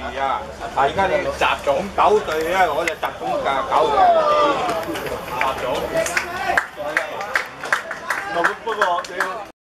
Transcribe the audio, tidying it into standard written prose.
啊！而家你雜種9隊咧，我就特種架9隊。雜種。不過你。